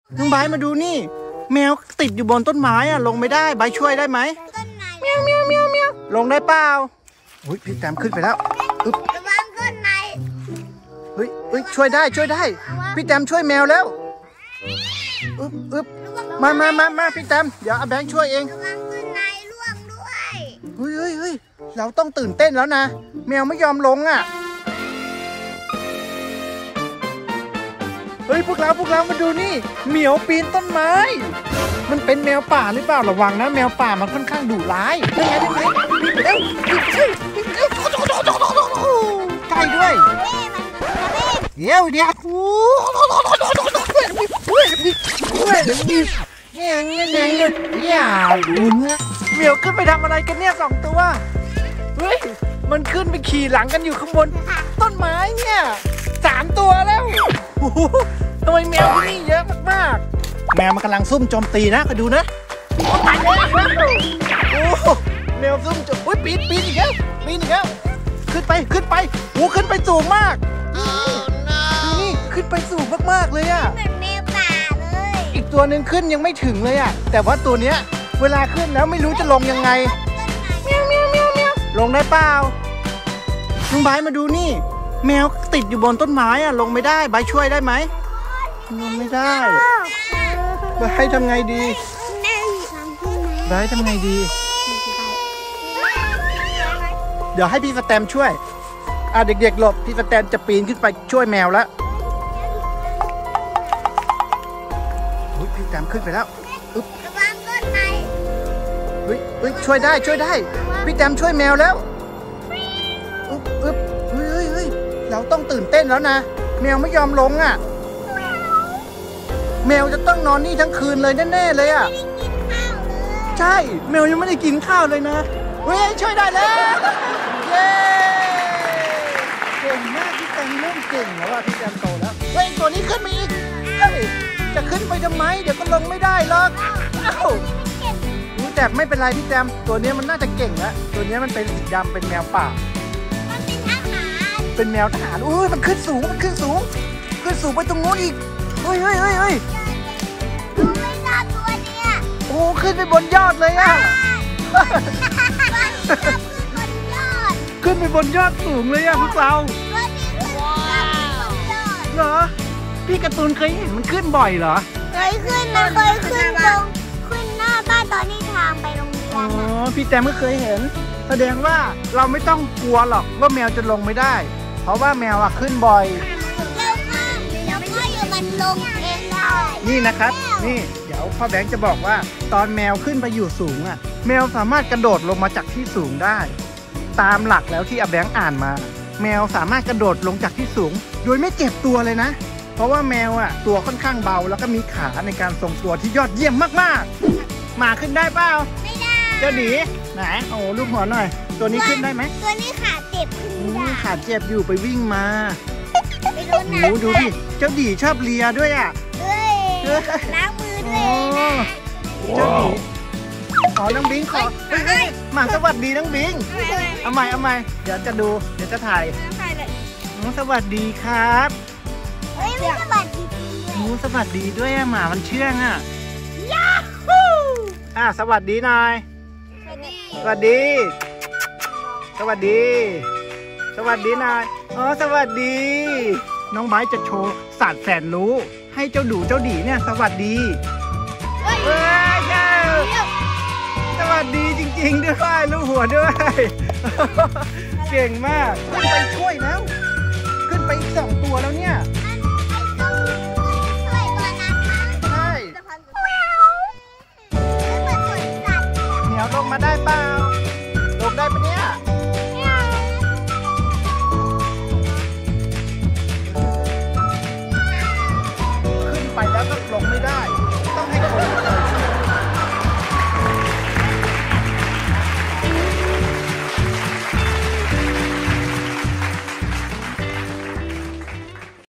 น้องไบร์ทมาดูนี่แมวติดอยู่บนต้นไม้อะลงไม่ได้ไบร์ทช่วยได้ไหมเมียวเมียวเมียวเมียวลงได้เปล่าอุ้ยพี่แต้มขึ้นไปแล้วอึ๊บระวังต้นไม้เฮ้ยช่วยได้พี่แต้มช่วยแมวแล้วอึ๊บมาพี่แต้มเดี๋ยวอาแบงค์ช่วยเองระวังต้นไม้ร่วงด้วยเฮ้ยเราต้องตื่นเต้นแล้วนะแมวไม่ยอมลงอ่ะเฮ้ยพวกเรามาดูนี่เหมียวปีนต้นไม้มันเป็นแมวป่าหรือเปล่าระวังนะแมวป่ามันค่อนข้างดุร้ายได้ไงเร็วใกล้ด้วยเดี๋ยวเหมียวขึ้นไปทำอะไรกันเนี่ย2 ตัวเฮ้ยมันขึ้นไปขี่หลังกันอยู่ข้างบนต้นไม้เนี่ย3 ตัวแล้วทำไมแมวที่นี่เยอะมากๆแมวมันกำลังซุ่มโจมตีนะก็ดูนะไปเลยโอ้แมวซุ่มโจมปีนอีกแล้วขึ้นไปขึ้นไปสูงมากนี่ขึ้นไปสูงมากๆเลยอะเหมือนแมวป่าเลยอีกตัวหนึ่งขึ้นยังไม่ถึงเลยอะแต่ว่าตัวเนี้ยเวลาขึ้นแล้วไม่รู้จะลงยังไงเมียวลงได้เปล่าลุงไบร์ทมาดูนี่แมวติดอยู่บนต้นไม้อะลงไม่ได้ไบร์ทช่วยได้ไหมลงไม่ได้ไบร์ททำไงดีไบร์ททำไงดีเดี๋ยวให้พี่สแตมช่วยเด็กๆหลบพี่สแตมจะปีนขึ้นไปช่วยแมวแล้วพี่สแตมขึ้นไปแล้วระวังต้นไม้ช่วยได้พี่แตมช่วยแมวแล้วเราต้องตื่นเต้นแล้วนะแมวไม่ยอมลงอ่ะแมวจะต้องนอนนี่ทั้งคืนเลยแน่ๆเลยอ่ะใช่แมวยังไม่ได้กินข้าวเลยนะช่วยได้แล้วเย้เก่งมากพี่แตมเริ่มเก่งแล้วว่าพี่แตมโตแล้วตัวนี้ขึ้นมาอีกจะขึ้นไปทำไมเดี๋ยวก็ลงไม่ได้หรอกแต่ไม่เป็นไรพี่แตมตัวนี้มันน่าจะเก่งแล้วตัวนี้มันเป็นสีดำเป็นแมวป่าเป็นแมวทหารมันขึ้นสูงไปตรงนู้นอีกดูไม่น่าตัวเนี่ยขึ้นไปบนยอดเลยอ่ะขึ้นไปบนยอดสูงเลยอ่ะพวกเราเหรอพี่การ์ตูนเคยเห็นมันขึ้นบ่อยเหรอเคยขึ้นตรงขึ้นหน้าบ้านตอนที่ทางไปโรงเรียนพี่แต้มก็เคยเห็นแสดงว่าเราไม่ต้องกลัวหรอกว่าแมวจะลงไม่ได้เพราะว่าแมวขึ้นบ่อยแล้วก็อยู่มันลงเองได้นี่นะครับนี่เดี๋ยวพ่อแบงค์จะบอกว่าตอนแมวขึ้นไปอยู่สูงอ่ะแมวสามารถกระโดดลงมาจากที่สูงได้ตามหลักแล้วที่อาแบงค์อ่านมาแมวสามารถกระโดดลงจากที่สูงโดยไม่เจ็บตัวเลยนะเพราะว่าแมวตัวค่อนข้างเบาแล้วก็มีขาในการทรงตัวที่ยอดเยี่ยมมากๆมาขึ้นได้เปล่าไม่ได้เจ้าดีไหนลูกหัวหน่อยตัวนี้ขึ้นได้ไหมตัวนี้ขาเจ็บขึ้นได้ขาเจ็บอยู่ไปวิ่งมาดูดิเจ้าดีชอบเลียด้วยล้างมือด้วยเจ้าดีน้องบิงขอมาสวัสดีน้องบิงเอาใหม่เดี๋ยวจะถ่ายสวัสดีครับสวัสดีด้วยหมามันเชื่องยาฮูสวัสดีหน่อยสวัสดีหน่อยสวัสดีน้องไบร์ทจะโชว์สัตว์แสนรู้ให้เจ้าดีเนี่ยสวัสดีสวัสดีจริงๆด้วยลูกหัวด้วยเก่งมากไปช่วยแล้ว